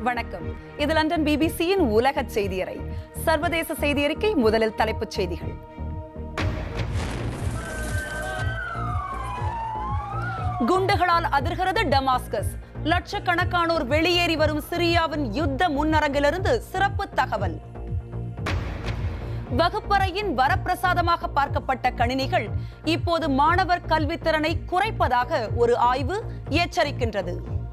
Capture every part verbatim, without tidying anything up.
வணக்கம். இது லண்டன் பிபிசியின் உலக செய்தியறை. சர்வதேச செய்தி அறிக்கை. முதலில் தலைப்புச் செய்திகள். குண்டுகளால் அதிர்கிறது டமாஸ்கஸ். லட்சக்கணக்கானோர் வெளியேறி வரும் சிரியாவின் யுத்த முன்னரங்கிலிருந்து சிறப்பு தகவல். வகுப்பறையின் வரப்பிரசாதமாக பார்க்கப்பட்ட கணினிகள் இப்போது மாணவர் கல்வித்திறனை குறைப்பதாக ஒரு ஆய்வு எச்சரிக்கின்றது.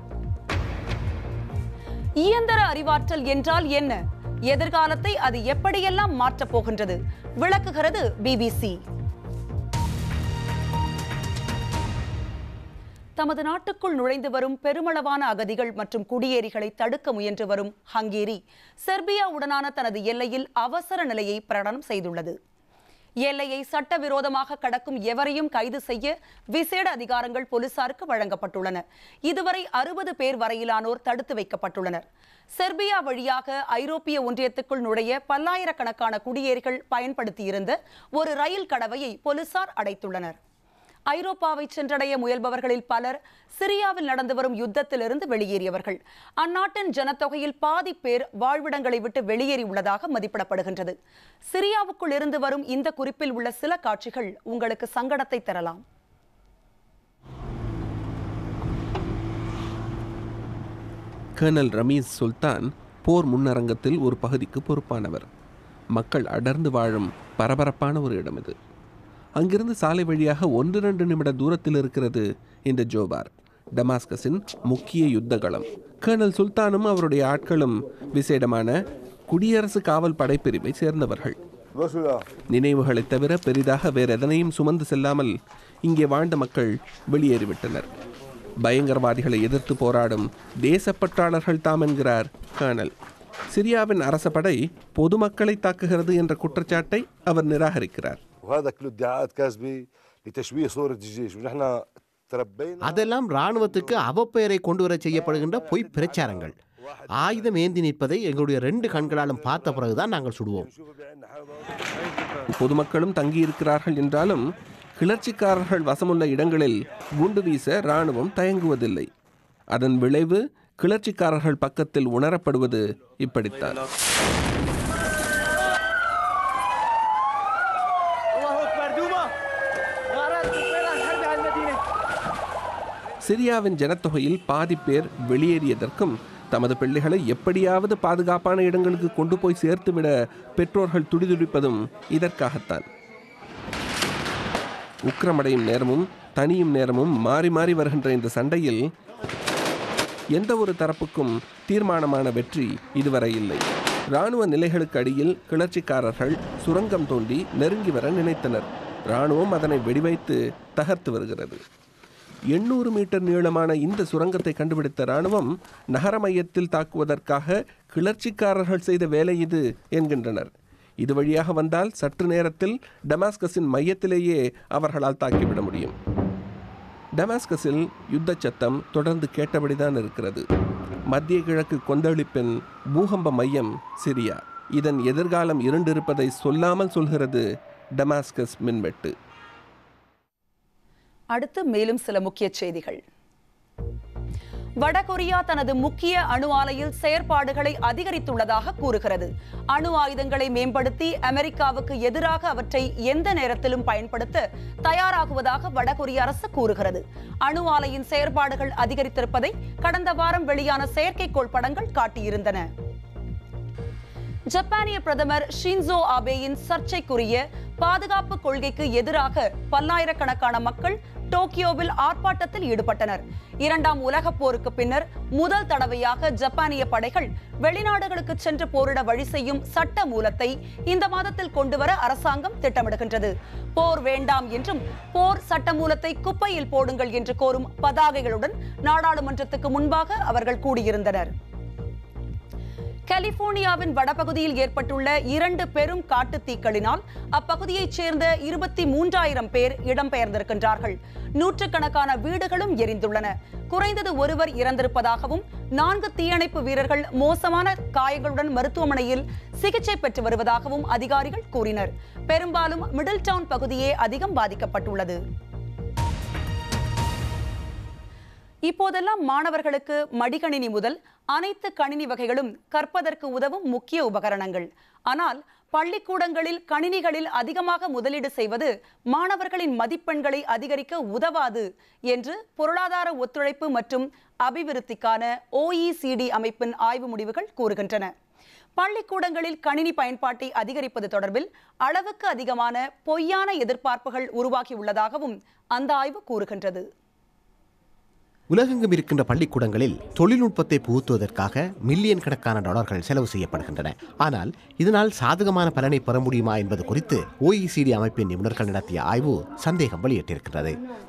இயந்திர அறிவாற்றல் என்றால் என்ன? எதிர்காலத்தை அது எப்படியெல்லாம் மாற்றப் போகின்றது? விளக்குகிறது பிபிசி. தமது நாட்டுக்குள் நுழைந்து வரும் பெருமளவான அகதிகள் மற்றும் குடியேறிகளை தடுக்க முயன்று வரும் ஹங்கேரி செர்பியாவுடனான தனது எல்லையில் அவசர நிலையை பிரகடனம் செய்துள்ளது. எல்லையை சட்டவிரோதமாக கடக்கும் எவரையும் கைது செய்ய விசேட அதிகாரங்கள் போலீசாருக்கு வழங்கப்பட்டுள்ளன. இதுவரை அறுபது பேர் வரையிலானோர் தடுத்து வைக்கப்பட்டுள்ளனர். செர்பியா வழியாக ஐரோப்பிய ஒன்றியத்துக்குள் நுழைய பல்லாயிரக்கணக்கான குடியேறிகள் பயன்படுத்தியிருந்த ஒரு ரயில் கடவையை போலீசார் அடைத்துள்ளனர். ஐரோப்பாவை சென்றடைய முயல்பவர்களில் பலர் சிரியாவில் நடந்து வரும் யுத்தத்திலிருந்து வெளியேறியவர்கள். அந்நாட்டின் ஜனத்தொகையில் பாதி பேர் வாழ்விடங்களை விட்டு வெளியேறியுள்ளதாக மதிப்பிடப்படுகின்றது. சிரியாவுக்குள் இருந்து வரும் இந்த குறிப்பில் உள்ள சில காட்சிகள் உங்களுக்கு சங்கடத்தை தரலாம். கர்னல் ரமீஸ் சுல்தான் போர் முன்னரங்கத்தில் ஒரு பகுதிக்கு பொறுப்பானவர். மக்கள் அடர்ந்து வாழும் பரபரப்பான ஒரு இடம் இது. அங்கிருந்து சாலை வழியாக ஒன்று ரெண்டு நிமிட தூரத்தில் இருக்கிறது இந்த ஜோபார், டமாஸ்கஸின் முக்கிய யுத்த களம். கர்னல் சுல்தானும் அவருடைய ஆட்களும் விசேடமான குடியரசு காவல் படைப்பிரிவை சேர்ந்தவர்கள். நினைவுகளை தவிர பெரிதாக வேறு எதனையும் சுமந்து செல்லாமல் இங்கே வாழ்ந்த மக்கள் வெளியேறிவிட்டனர். பயங்கரவாதிகளை எதிர்த்து போராடும் தேசப்பற்றாளர்கள் தாம் என்கிறார் கர்னல். சிரியாவின் அரச படை பொதுமக்களை தாக்குகிறது என்ற குற்றச்சாட்டை அவர் நிராகரிக்கிறார். அதெல்லாம் ராணுவத்துக்கு அவப்பெயரை கொண்டு வர செய்யப்படுகின்ற பொய் பிரச்சாரங்கள். ஆயுதம் ஏந்தி நிற்பதை எங்களுடைய ரெண்டு கண்களாலும் பார்த்த பிறகுதான் நாங்கள் சுடுவோம். பொதுமக்களும் தங்கியிருக்கிறார்கள் என்றாலும் கிளர்ச்சிக்காரர்கள் வசமுள்ள இடங்களில் குண்டு வீச ராணுவம் தயங்குவதில்லை. அதன் விளைவு கிளர்ச்சிக்காரர்கள் பக்கத்தில் உணரப்படுவது இப்படித்தான். சிரியாவின் ஜனத்தொகையில் பாதி பேர் வெளியேறியதற்கும் தமது பிள்ளைகளை எப்படியாவது பாதுகாப்பான இடங்களுக்கு கொண்டு போய் சேர்த்துவிட பெற்றோர்கள் துடிதுடிப்பதும் இதற்காகத்தான். உக்கிரமடையும் நேரமும் தனியும் நேரமும் மாறி மாறி வருகின்ற இந்த சண்டையில் எந்த ஒரு தரப்புக்கும் தீர்மானமான வெற்றி இதுவரை இல்லை. இராணுவ நிலைகளுக்கு அடியில் கிளர்ச்சிக்காரர்கள் சுரங்கம் தோண்டி நெருங்கி வர நினைத்தனர். இராணுவம் அதனை வெடிவைத்து தகர்த்து வருகிறது. எண்ணூறு மீட்டர் நீளமான இந்த சுரங்கத்தை கண்டுபிடித்த இராணுவம் நகர மையத்தில் தாக்குவதற்காக கிளர்ச்சிக்காரர்கள் செய்த வேலை இது என்கின்றனர். இது வழியாக வந்தால் சற்று நேரத்தில் டமாஸ்கஸின் மையத்திலேயே அவர்களால் தாக்கிவிட முடியும். டமாஸ்கஸில் யுத்த சத்தம் தொடர்ந்து கேட்டபடிதான் இருக்கிறது. மத்திய கிழக்கு கொந்தளிப்பின் பூகம்ப மையம் சிரியா. இதன் எதிர்காலம் இருண்டிருப்பதை சொல்லாமல் சொல்கிறது டமாஸ்கஸ் மின்வெட்டு. அடுத்து மேலும் சில முக்கிய செய்திகள். வடகொரியா தனது முக்கிய அணு ஆலையில் செயற்பாடுகளை அதிகரித்துள்ளதாக கூறுகிறது. அணு ஆயுதங்களை மேம்படுத்தி அமெரிக்காவுக்கு எதிராக அவற்றை எந்த நேரத்திலும் பயன்படுத்த தயாராகுவதாக வடகொரிய அரசு கூறுகிறது. அணு ஆலையின் செயற்பாடுகள் அதிகரித்திருப்பதை கடந்த வாரம் வெளியான செயற்கைக்கோள் படங்கள் காட்டியிருந்தன. ஜப்பானிய பிரதமர் ஷின்சோ ஆபேயின் சர்ச்சைக்குரிய பாதுகாப்பு கொள்கைக்கு எதிராக பல்லாயிரக்கணக்கான மக்கள் டோக்கியோவில் ஆர்ப்பாட்டத்தில் ஈடுபட்டனர். இரண்டாம் உலகப் போருக்கு பின்னர் முதல் தடவையாக ஜப்பானிய படைகள் வெளிநாடுகளுக்கு சென்று போரிட வழி செய்யும் சட்ட மூலத்தை இந்த மாதத்தில் கொண்டுவர அரசாங்கம் திட்டமிடுகின்றது. போர் வேண்டாம் என்றும் போர் சட்ட மூலத்தை குப்பையில் போடுங்கள் என்று கோரும் பதாகைகளுடன் நாடாளுமன்றத்துக்கு முன்பாக அவர்கள் கூடியிருந்தனர். கலிபோர்னியாவின் வடபகுதியில் ஏற்பட்டுள்ள இரண்டு பெரும் காட்டு தீக்களினால் அப்பகுதியைச் சேர்ந்த இருபத்தி மூன்றாயிரம் பேர் இடம்பெயர்ந்திருக்கின்றார்கள். நூற்றுக்கணக்கான வீடுகளும் எரிந்துள்ளன. குறைந்தது ஒருவர் இறந்திருப்பதாகவும் நான்கு தீயணைப்பு வீரர்கள் மோசமான காயங்களுடன் மருத்துவமனையில் சிகிச்சை பெற்று வருவதாகவும் அதிகாரிகள் கூறினர். பெரும்பாலும் மிடில் டவுன் பகுதியே அதிகம் பாதிக்கப்பட்டுள்ளது. இப்போதெல்லாம் மாணவர்களுக்கு மடிக்கணினி முதல் அனைத்து கணினி வகைகளும் கற்பதற்கு உதவும் முக்கிய உபகரணங்கள். ஆனால் பள்ளிக்கூடங்களில் கணினிகளில் அதிகமாக முதலீடு செய்வது மாணவர்களின் மதிப்பெண்களை அதிகரிக்க உதவாது என்று பொருளாதார ஒத்துழைப்பு மற்றும் அபிவிருத்திக்கான ஓ இ சி டி அமைப்பின் ஆய்வு முடிவுகள் கூறுகின்றன. பள்ளிக்கூடங்களில் கணினி பயன்பாட்டை அதிகரிப்பது தொடர்பில் அளவுக்கு அதிகமான பொய்யான எதிர்பார்ப்புகள் உருவாகியுள்ளதாகவும் அந்த ஆய்வு கூறுகின்றது. உலகெங்கும் இருக்கின்ற பள்ளிக்கூடங்களில் தொழில்நுட்பத்தை புகுத்துவதற்காக மில்லியன் கணக்கான டாலர்கள் செலவு செய்யப்படுகின்றன. ஆனால் இதனால் சாதகமான பலனை பெற முடியுமா என்பது குறித்து ஓ இ சி டி அமைப்பின் நிபுணர்கள் நடத்திய ஆய்வு சந்தேகம் வெளியிட்டிருக்கிறது.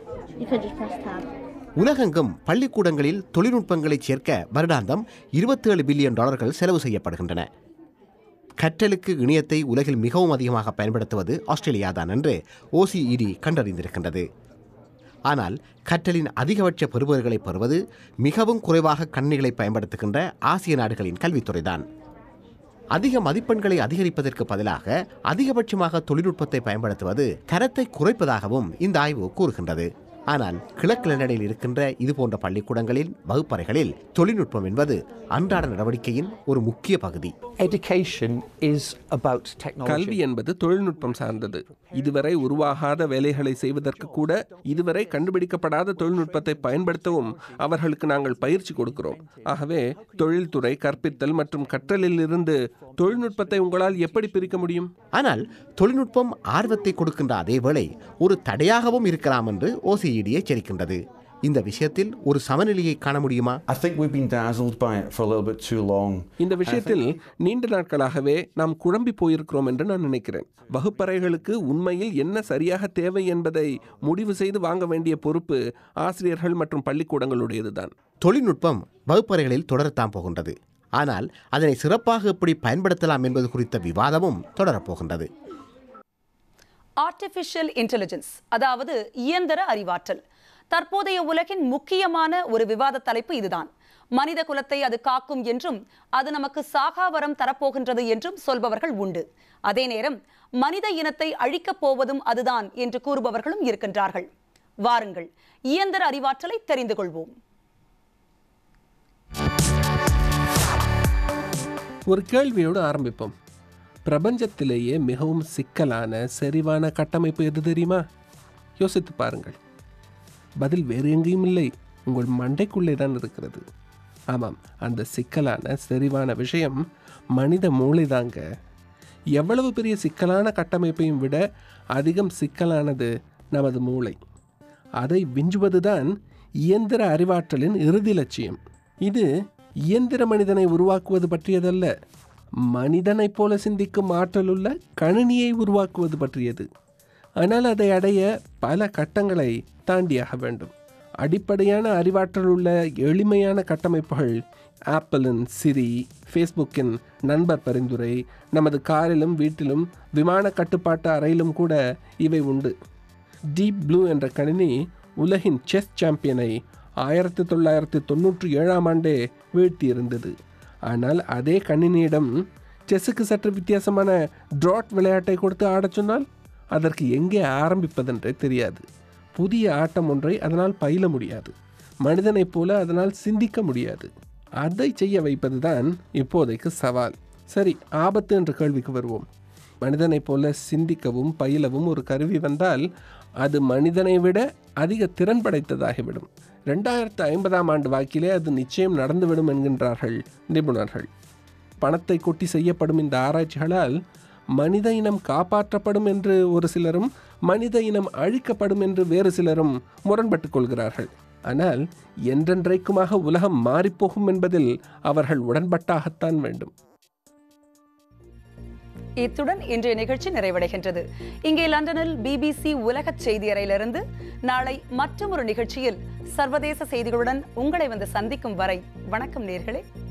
உலகெங்கும் பள்ளிக்கூடங்களில் தொழில்நுட்பங்களை சேர்க்க வருடாந்தம் இருபத்தி ஏழு பில்லியன் டாலர்கள் செலவு செய்யப்படுகின்றன. கற்றலுக்கு இணையத்தை உலகில் மிகவும் அதிகமாக பயன்படுத்துவது ஆஸ்திரேலியா தான் என்று ஓ சி இ டி கண்டறிந்திருக்கின்றது. ஆனால் கற்றலின் அதிகபட்ச பெறுபவர்களை பெறுவது மிகவும் குறைவாக கணினிகளை பயன்படுத்துகின்ற ஆசிய நாடுகளின் கல்வித்துறைதான். அதிக மதிப்பெண்களை அதிகரிப்பதற்கு பதிலாக அதிகபட்சமாக தொழில்நுட்பத்தை பயன்படுத்துவது தரத்தை குறைப்பதாகவும் இந்த ஆய்வு கூறுகின்றது. ஆனால் கிழக்கு லண்டனில் இருக்கின்ற இதுபோன்ற பள்ளிக்கூடங்களில் வகுப்பறைகளில் தொழில்நுட்பம் என்பது அன்றாட நடவடிக்கையின் ஒரு முக்கிய பகுதி. கல்வி என்பது தொழில்நுட்பம் சார்ந்தது. இதுவரை உருவாகாத வேலைகளை செய்வதற்கு கூட இதுவரை கண்டுபிடிக்கப்படாத தொழில்நுட்பத்தை பயன்படுத்தவும் அவர்களுக்கு நாங்கள் பயிற்சி கொடுக்கிறோம். ஆகவே தொழில்துறை, கற்பித்தல் மற்றும் கற்றலில் இருந்து தொழில்நுட்பத்தை உங்களால் எப்படி பிரிக்க முடியும்? ஆனால் தொழில்நுட்பம் ஆர்வத்தை கொடுக்கின்ற அதே வேளை ஒரு தடையாகவும் இருக்கலாம் என்று ஓ சி இ டி எச்சரிக்கின்றது. இந்த விஷயத்தில் ஒரு சமநிலையை காண முடியுமா? இந்த விஷயத்தில் நீண்ட நாட்களாகவே நாம் குழம்பி போயிருக்கிறோம் என்று நான் நினைக்கிறேன். வகுப்பறைகளுக்கு உண்மையில் என்ன சரியாக தேவை என்பதை முடிவு செய்து வாங்க வேண்டிய பொறுப்பு ஆசிரியர்கள் மற்றும் பள்ளிக்கூடங்களுடையதுதான். தொழில்நுட்பம் வகுப்பறைகளில் தொடரத்தான் போகின்றது. ஆனால் அதனை சிறப்பாக எப்படி பயன்படுத்தலாம் என்பது குறித்த விவாதமும் தொடரப்போகின்றது. ஆர்டிஃபிஷியல் இன்டெலிஜென்ஸ், அதாவது இயந்திர அறிவாற்றல், தற்போதைய உலகின் முக்கியமான ஒரு விவாத தலைப்பு இதுதான். மனித குலத்தை அது காக்கும் என்றும் அது நமக்கு சாகாவரம் தரப்போகின்றது என்றும் சொல்பவர்கள் உண்டு. அதே நேரம் மனித இனத்தை அழிக்கப் போவதும் அதுதான் என்று கூறுபவர்களும் இருக்கின்றார்கள். வாருங்கள், இயந்திர அறிவாற்றலை தெரிந்து கொள்வோம். ஒரு கேள்வியோடு ஆரம்பிப்போம். பிரபஞ்சத்திலேயே மிகவும் சிக்கலான செறிவான கட்டமைப்பு எது தெரியுமா? யோசித்து பாருங்கள். பதில் வேறு எங்கேயும் இல்லை, உங்கள் மண்டைக்குள்ளே தான் இருக்கிறது. ஆமாம், அந்த சிக்கலான செறிவான விஷயம் மனித மூளை தாங்க. எவ்வளவு பெரிய சிக்கலான கட்டமைப்பையும் விட அதிகம் சிக்கலானது நமது மூளை. அதை விஞ்சுவதுதான் இயந்திர அறிவாற்றலின் இறுதி லட்சியம். இது இயந்திர மனிதனை உருவாக்குவது பற்றியதல்ல, மனிதனைப் போல சிந்திக்கும் ஆற்றலுள்ள கணினியை உருவாக்குவது பற்றியது. ஆனால் அதை அடைய பல கட்டங்களை தாண்டியாக வேண்டும். அடிப்படையான அறிவாற்றல் உள்ள எளிமையான கட்டமைப்புகள் ஆப்பிளின் சிரி, ஃபேஸ்புக்கின் நண்பர் பரிந்துரை, நமது காரிலும் வீட்டிலும் விமான கட்டுப்பாட்டு அறையிலும் கூட இவை உண்டு. டீப் ப்ளூ என்ற கணினி உலகின் செஸ் சாம்பியனை ஆயிரத்தி தொள்ளாயிரத்தி தொண்ணூற்றி ஏழாம் ஆண்டே வீழ்த்தியிருந்தது. ஆனால் அதே கணினியிடம் செஸ்ஸுக்கு சற்று வித்தியாசமான ட்ராட் விளையாட்டை கொடுத்து ஆடச் சொன்னால் அதற்கு எங்கே ஆரம்பிப்பதென்றே தெரியாது. புதிய ஆட்டம் ஒன்றை அதனால் பயில முடியாது. மனிதனைப் போல அதனால் சிந்திக்க முடியாது. அதை செய்ய வைப்பதுதான் இப்போதைக்கு சவால். சரி, ஆபத்து என்ற கேள்விக்கு வருவோம். மனிதனைப் போல சிந்திக்கவும் பயிலவும் ஒரு கருவி வந்தால் அது மனிதனை விட அதிக திறன் படைத்ததாகிவிடும். ரெண்டாயிரத்து ஐம்பதாம் ஆண்டு வாக்கிலே அது நிச்சயம் நடந்துவிடும் என்கின்றார்கள் நிபுணர்கள். பணத்தை கொட்டி செய்யப்படும் இந்த ஆராய்ச்சிகளால் மனித இனம் காப்பாற்றப்படும் என்று ஒரு சிலரும் மனித இனம் அழிக்கப்படும் என்று வேறு சிலரும் முரண்பட்டுக் கொள்கிறார்கள். ஆனால் என்றென்றைக்குமாக உலகம் மாறிப்போகும் என்பதில் அவர்கள் உடன்பட்டாகத்தான் வேண்டும். இத்துடன் இன்றைய நிகழ்ச்சி நிறைவடைகின்றது. இங்கே லண்டனில் பிபிசி உலக செய்தி அறையிலிருந்து நாளை மற்றொரு நிகழ்ச்சியில் சர்வதேச செய்திகளுடன் உங்களை வந்து சந்திக்கும் வரை வணக்கம் நேர்களே.